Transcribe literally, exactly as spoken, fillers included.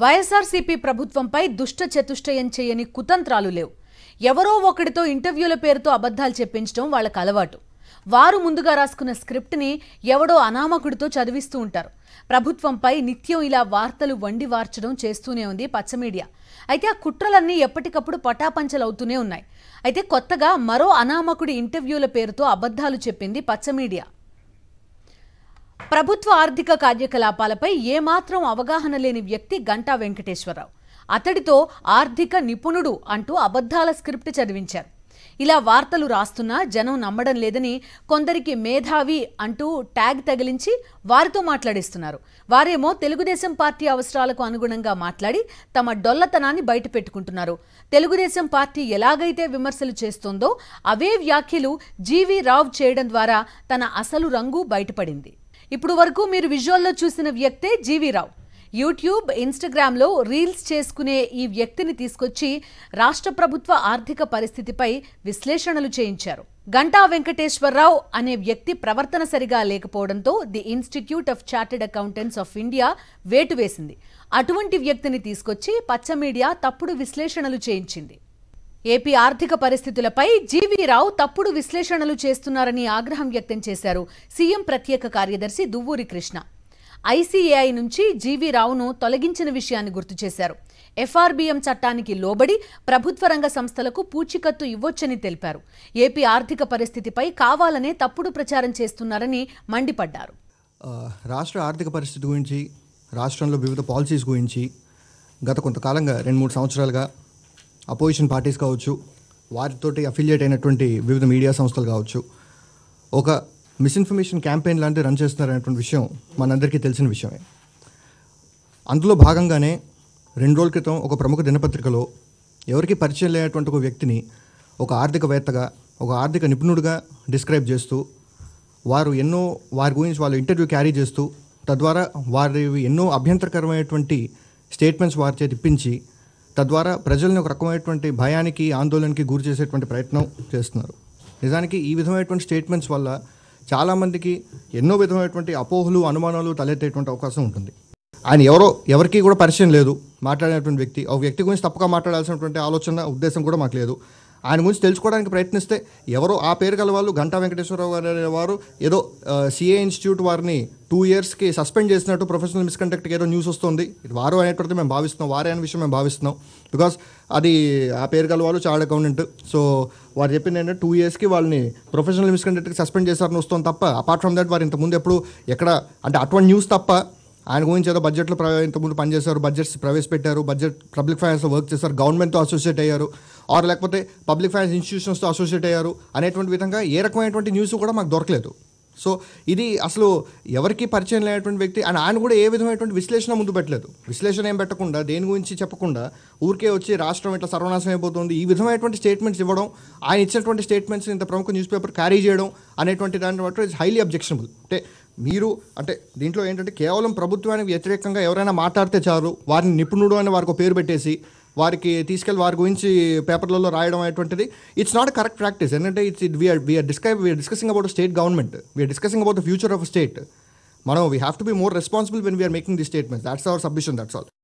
వైఎస్ఆర్సీపీ ప్రభుత్వంపై దుష్ట చతుష్టయం చేయని కుతంత్రాలు లేవు. ఎవరో ఒకడితో ఇంటర్వ్యూల పేరుతో అబద్ధాలు చెప్పించడం వాళ్ళకి అలవాటు. వారు ముందుగా రాసుకున్న స్క్రిప్ట్ని ఎవడో అనామకుడితో చదివిస్తూ ఉంటారు. ప్రభుత్వంపై నిత్యం ఇలా వార్తలు వండి వార్చడం చేస్తూనే ఉంది పచ్చ మీడియా. అయితే ఆ కుట్రలన్నీ ఎప్పటికప్పుడు పటాపంచలవుతూనే ఉన్నాయి. అయితే కొత్తగా మరో అనామకుడి ఇంటర్వ్యూల పేరుతో అబద్ధాలు చెప్పింది పచ్చ మీడియా. ప్రభుత్వ ఆర్థిక కార్యకలాపాలపై ఏమాత్రం అవగాహన లేని వ్యక్తి గంటా వెంకటేశ్వరరావు. అతడితో ఆర్థిక నిపుణుడు అంటూ అబద్ధాల స్క్రిప్ట్ చదివించారు. ఇలా వార్తలు రాస్తున్నా జనం నమ్మడం లేదని కొందరికి మేధావి అంటూ ట్యాగ్ తగిలించి వారితో మాట్లాడిస్తున్నారు. వారేమో తెలుగుదేశం పార్టీ అవసరాలకు అనుగుణంగా మాట్లాడి తమ డొల్లతనాన్ని బయట పెట్టుకుంటున్నారు. తెలుగుదేశం పార్టీ ఎలాగైతే విమర్శలు చేస్తోందో అవే వ్యాఖ్యలు జీవీ రావు చేయడం ద్వారా తన అసలు రంగు బయటపడింది. ఇప్పుడు వరకు మీరు విజువల్లో చూసిన వ్యక్తే జీవీ రావు. యూట్యూబ్, ఇన్స్టాగ్రామ్లో రీల్స్ చేసుకునే ఈ వ్యక్తిని తీసుకొచ్చి రాష్ట్ర ప్రభుత్వ ఆర్థిక పరిస్థితిపై విశ్లేషణలు చేయించారు. గంటా వెంకటేశ్వరరావు అనే వ్యక్తి ప్రవర్తన సరిగా లేకపోవడంతో the institute of chartered accountants of India వేటు వేసింది. అటువంటి వ్యక్తిని తీసుకొచ్చి పచ్చ మీడియా తప్పుడు విశ్లేషణలు చేయించింది. ఏపీ ఆర్థిక పరిస్థితులపై జీవీ రావు తప్పుడు విశ్లేషణలు చేస్తున్నారని ఆగ్రహం వ్యక్తం చేశారు సీఎం ప్రత్యేక కార్యదర్శి దువ్వూరి కృష్ణ. ఐసీఏఐ నుంచి జీవీ రావును తొలగించిన విషయాన్ని గుర్తు చేశారు. ఎఫ్ఆర్బీఎం చట్టానికి లోబడి ప్రభుత్వ రంగ సంస్థలకు పూచీకత్తు ఇవ్వొచ్చని తెలిపారు. ఏపీ ఆర్థిక పరిస్థితిపై కావాలనే తప్పుడు ప్రచారం చేస్తున్నారని మండిపడ్డారు. రాష్ట్ర ఆర్థిక పరిస్థితి గురించి, రాష్ట్రంలో వివిధ పాలసీస్ గురించి గత కొంతకాలంగా రెండు మూడు సంవత్సరాలుగా అపోజిషన్ పార్టీస్ కావచ్చు, వారితోటి అఫిలియేట్ అయినటువంటి వివిధ మీడియా సంస్థలు కావచ్చు, ఒక మిస్ఇన్ఫర్మేషన్ క్యాంపెయిన్ లాంటివి రన్ చేస్తున్నారనేటువంటి విషయం మనందరికీ తెలిసిన విషయమే. అందులో భాగంగానే రెండు రోజుల క్రితం ఒక ప్రముఖ దినపత్రికలో ఎవరికి పరిచయం లేనటువంటి ఒక వ్యక్తిని ఒక ఆర్థికవేత్తగా, ఒక ఆర్థిక నిపుణుడిగా డిస్క్రైబ్ చేస్తూ, వారు ఎన్నో వారి గురించి వాళ్ళు ఇంటర్వ్యూ క్యారీ చేస్తూ, తద్వారా వారి ఎన్నో అభ్యంతరకరమైనటువంటి స్టేట్మెంట్స్ వారి చేతి ఇప్పించి తద్వారా ప్రజల్ని ఒక రకమైనటువంటి భయానికి, ఆందోళనకి గురి చేసేటువంటి ప్రయత్నం చేస్తున్నారు. నిజానికి ఈ విధమైనటువంటి స్టేట్మెంట్స్ వల్ల చాలామందికి ఎన్నో విధమైనటువంటి అపోహలు, అనుమానాలు తలెత్తేటువంటి అవకాశం ఉంటుంది. ఆయన ఎవరో ఎవరికి కూడా పరిచయం లేదు మాట్లాడేటువంటి వ్యక్తి. ఒక వ్యక్తి గురించి తప్పగా మాట్లాడాల్సినటువంటి ఆలోచన, ఉద్దేశం కూడా మాకు లేదు. ఆయన గురించి తెలుసుకోవడానికి ప్రయత్నిస్తే ఎవరో ఆ పేరు గల వాళ్ళు గంటా వెంకటేశ్వరరావు గారు వారు ఏదో సిఏ ఇన్స్టిట్యూట్ వారిని టూ ఇయర్స్కి సస్పెండ్ చేసినట్టు ప్రొఫెషనల్ మిస్కండక్ట్కి ఏదో న్యూస్ వస్తుంది. ఇది వారు అనేటువంటిది మేము భావిస్తున్నాం, వారే అనే విషయం మేము భావిస్తున్నాం. బికాస్ అది ఆ పేరు గల వాళ్ళు చార్టెడ్ అకౌంటెంట్. సో వారు చెప్పింది ఏంటంటే టూ ఇయర్స్కి వాళ్ళని ప్రొఫెషనల్ మిస్కండక్ట్కి సస్పెండ్ చేశారని వస్తుంది తప్ప, అపార్ట్ ఫ్రమ్ దట్ వారు ఇంతకుముందు ఎప్పుడు ఎక్కడ అంటే అటువంటి న్యూస్ తప్ప ఆయన గురించి ఏదో బడ్జెట్లో ఇంతకుముందు పనిచేశారు, బడ్జెట్స్ ప్రవేశపెట్టారు, బడ్జెట్ పబ్లిక్ ఫైనాన్స్లో వర్క్ చేశారు, గవర్నమెంట్తో అసోసియేట్ అయ్యారు, ఆర్ లేకపోతే పబ్లిక్ ఫైనాన్స్ ఇన్స్టిట్యూషన్స్తో అసోసియేట్ అయ్యారు అనేటువంటి విధంగా ఏ రకమైనటువంటి న్యూస్ కూడా మాకు దొరకలేదు. సో ఇది అసలు ఎవరికి పరిచయం లేనటువంటి వ్యక్తి. అండ్ ఆయన కూడా ఏ విధమైనటువంటి విశ్లేషణ ముందు పెట్టలేదు. విశ్లేషణ ఏం పెట్టకుండా, దేని గురించి చెప్పకుండా ఊరికే వచ్చి రాష్ట్రం ఇట్లా సర్వనాశనం అయిపోతుంది ఈ విధమైనటువంటి స్టేట్మెంట్స్ ఇవ్వడం, ఆయన ఇచ్చినటువంటి స్టేట్మెంట్స్ ఇంత ప్రముఖ న్యూస్ పేపర్ క్యారీ చేయడం అనేటువంటి దాన్ని బట్టి ఇట్స్ హైలీ అబ్జెక్షనబుల్. అంటే మీరు అంటే దీంట్లో ఏంటంటే కేవలం ప్రభుత్వానికి వ్యతిరేకంగా ఎవరైనా మాట్లాడితే చాలు, వారిని నిపుణుడు అని వారికి పేరు పెట్టేసి వారికి తీసుకెళ్ళి వారి గురించి పేపర్లలో రాయడం అనేటువంటిది ఇట్స్ నాట్ కరెక్ట్ ప్రాక్టీస్. ఎందుకంటే it's it we're we're describe we're discussing about state government, we're discussing about the future of state. మనం we have to be more responsible when we're making the statements. That's our submission, that's all.